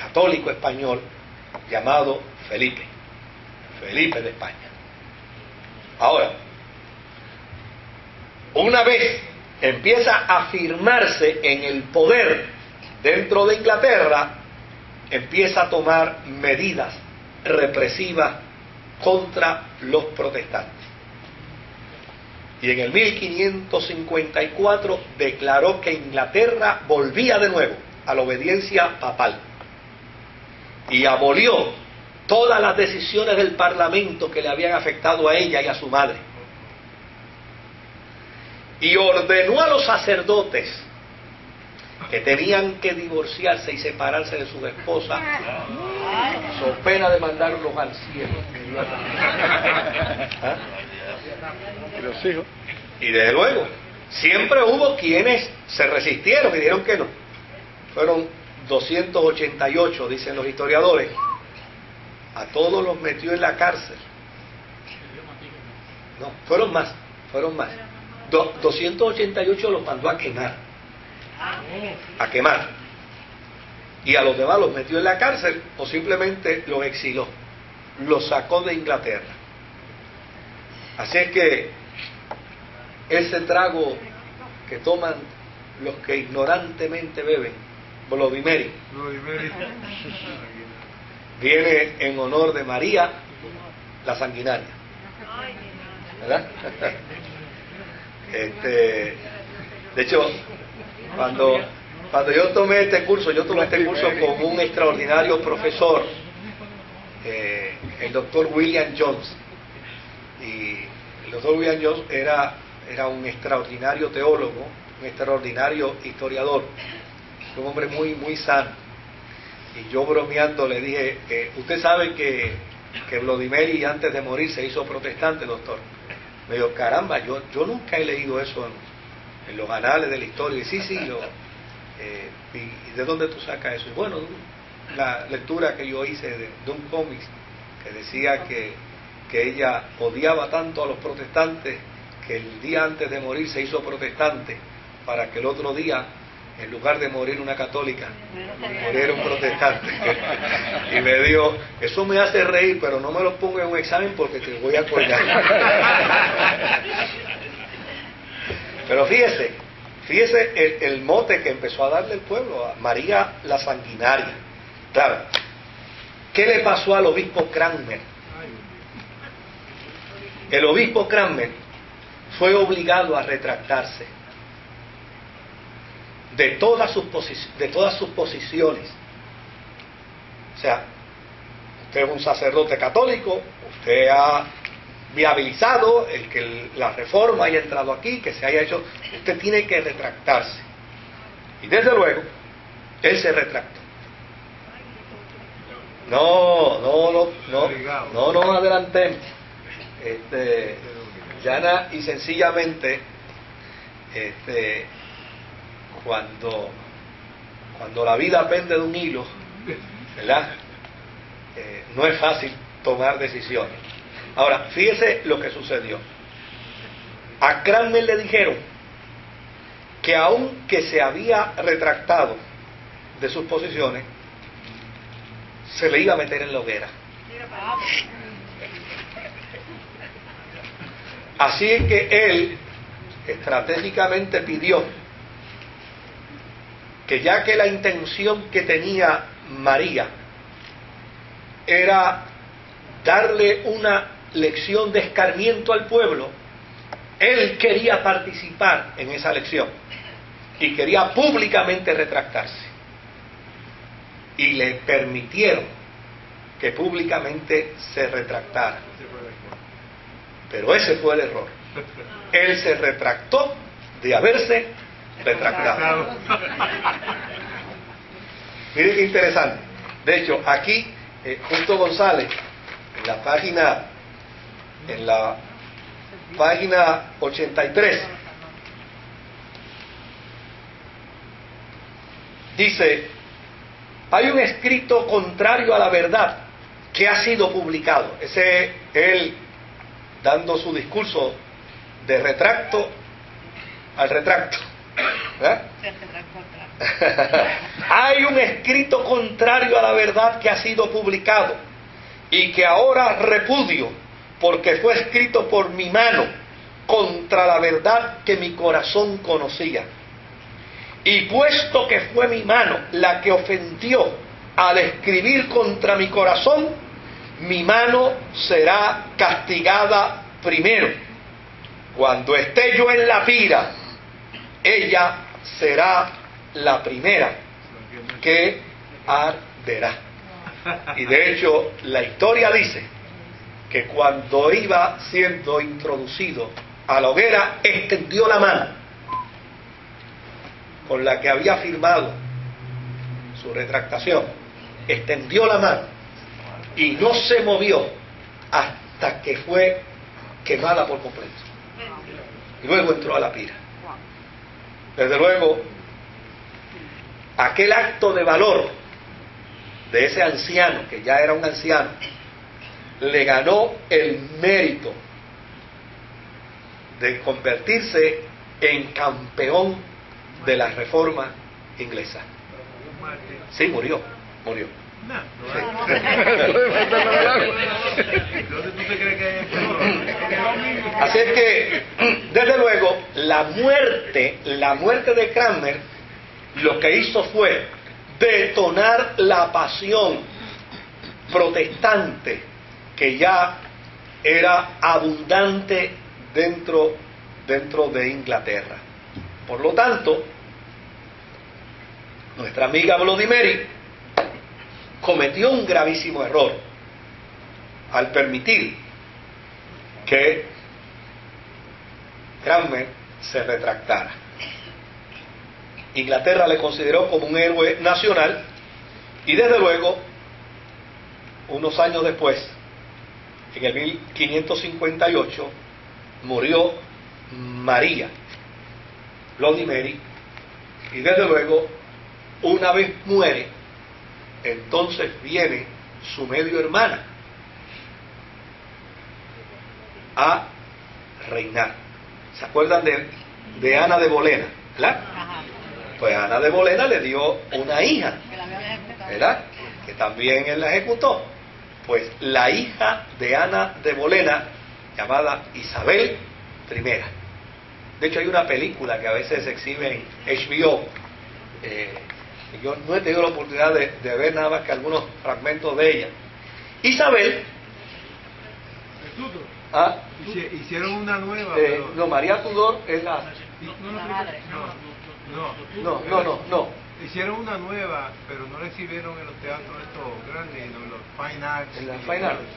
católico español llamado Felipe de España. Ahora, una vez empieza a afirmarse en el poder dentro de Inglaterra, empieza a tomar medidas represivas contra los protestantes. Y en el 1554 declaró que Inglaterra volvía de nuevo a la obediencia papal y abolió todas las decisiones del Parlamento que le habían afectado a ella y a su madre. Y ordenó a los sacerdotes que tenían que divorciarse y separarse de sus esposas, so pena de mandarlos al cielo. ¿Ah? Y los hijos. Y desde luego, siempre hubo quienes se resistieron y dijeron que no. Fueron 288, dicen los historiadores. A todos los metió en la cárcel. No, fueron más. 288 los mandó a quemar. Y a los demás los metió en la cárcel o simplemente los exiló. Los sacó de Inglaterra. Así es que ese trago que toman los que ignorantemente beben, Bloody Mary, viene en honor de María la Sanguinaria, ¿verdad? De hecho, cuando yo tomé este curso con un extraordinario profesor, el doctor William Jones. Y el doctor William Jones era un extraordinario teólogo, un extraordinario historiador, un hombre muy, muy sano. Y yo bromeando le dije, usted sabe que Bloody Mary antes de morir se hizo protestante, doctor. Me dijo, caramba, yo nunca he leído eso en los anales de la historia. Y sí, ¿y de dónde tú sacas eso? Y bueno, la lectura que yo hice de un cómic que decía que ella odiaba tanto a los protestantes que el día antes de morir se hizo protestante para que el otro día, en lugar de morir una católica, muriera un protestante. Y me dijo, eso me hace reír, pero no me lo pongo en un examen porque te voy a colgar. Pero fíjese el mote que empezó a darle el pueblo a María la Sanguinaria. Claro, ¿qué le pasó al obispo Cranmer? El obispo Cranmer fue obligado a retractarse de todas sus posiciones. O sea, usted es un sacerdote católico, usted ha viabilizado el que la reforma haya entrado aquí, que se haya hecho, usted tiene que retractarse. Y desde luego, él se retractó. No adelantemos. Llana y sencillamente, cuando la vida pende de un hilo, ¿verdad? No es fácil tomar decisiones. Ahora, fíjese lo que sucedió. A Cranmer le dijeron que aunque se había retractado de sus posiciones, se le iba a meter en la hoguera. Así es que él estratégicamente pidió que, ya que la intención que tenía María era darle una lección de escarmiento al pueblo, él quería participar en esa lección y quería públicamente retractarse. Y le permitieron que públicamente se retractara. Pero ese fue el error. Él se retractó de haberse retractado. Miren qué interesante. De hecho, aquí, Justo González, en la página 83, dice: hay un escrito contrario a la verdad que ha sido publicado. Ese es él dando su discurso de retracto al retracto, ¿verdad? hay un escrito contrario a la verdad que ha sido publicado y que ahora repudio, porque fue escrito por mi mano contra la verdad que mi corazón conocía. Y puesto que fue mi mano la que ofendió al escribir contra mi corazón, mi mano será castigada primero. Cuando esté yo en la pira, ella será la primera que arderá. Y de hecho, la historia dice que cuando iba siendo introducido a la hoguera, extendió la mano con la que había firmado su retractación, extendió la mano y no se movió hasta que fue quemada por completo. Y luego entró a la pira. Desde luego, aquel acto de valor de ese anciano, que ya era un anciano, le ganó el mérito de convertirse en campeón de la reforma inglesa. Sí, murió. Sí. Así es que, desde luego, la muerte de Cranmer, lo que hizo fue detonar la pasión protestante que ya era abundante dentro de Inglaterra. Por lo tanto, nuestra amiga Bloody Mary cometió un gravísimo error al permitir que Cranmer se retractara. Inglaterra le consideró como un héroe nacional y desde luego, unos años después, en el 1558, murió María, Bloody Mary, y desde luego, una vez muere, entonces viene su medio hermana a reinar. ¿Se acuerdan de Ana de Bolena? ¿Verdad? Pues Ana de Bolena le dio una hija, ¿verdad? Que también él la ejecutó. Pues la hija de Ana de Bolena, llamada Isabel I. De hecho, hay una película que a veces se exhibe en HBO. Yo no he tenido la oportunidad de ver nada más que algunos fragmentos de ella. Isabel. ¿Ah? Hicieron una nueva. No, María Tudor es la. No. Hicieron una nueva, pero no la exhibieron en los teatros estos grandes, en los Fine Arts. En las Fine Arts.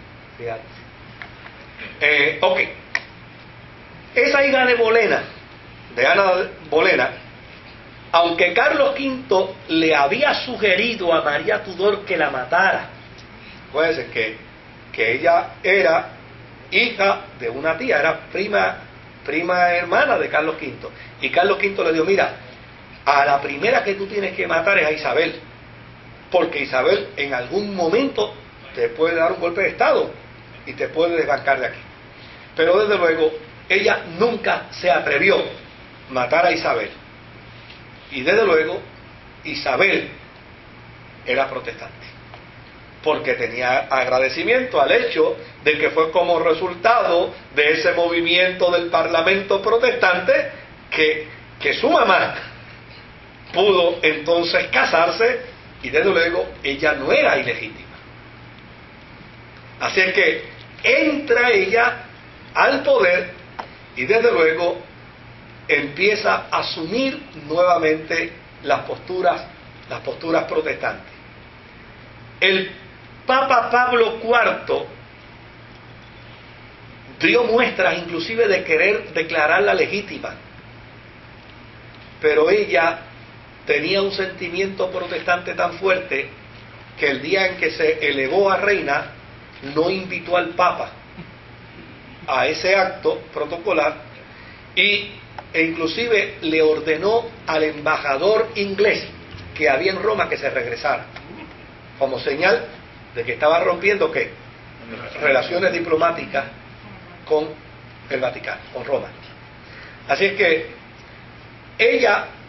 Ok. Esa hija de Bolena, de Ana Bolena, aunque Carlos V le había sugerido a María Tudor que la matara, acuérdense que ella era hija de una tía, era prima hermana de Carlos V, y Carlos V le dijo: mira, a la primera que tú tienes que matar es a Isabel, porque Isabel en algún momento te puede dar un golpe de estado y te puede desbancar de aquí. Pero desde luego ella nunca se atrevió a matar a Isabel, y desde luego Isabel era protestante, porque tenía agradecimiento al hecho de que fue como resultado de ese movimiento del Parlamento protestante que su mamá pudo entonces casarse, y desde luego ella no era ilegítima. Así es que entra ella al poder y desde luego empieza a asumir nuevamente las posturas protestantes. El Papa Pablo IV dio muestras inclusive de querer declararla legítima, pero ella tenía un sentimiento protestante tan fuerte que el día en que se elevó a reina no invitó al Papa a ese acto protocolar, e inclusive le ordenó al embajador inglés que había en Roma que se regresara, como señal de que estaba rompiendo ¿qué? Relaciones diplomáticas con el Vaticano, con Roma. Así es que ella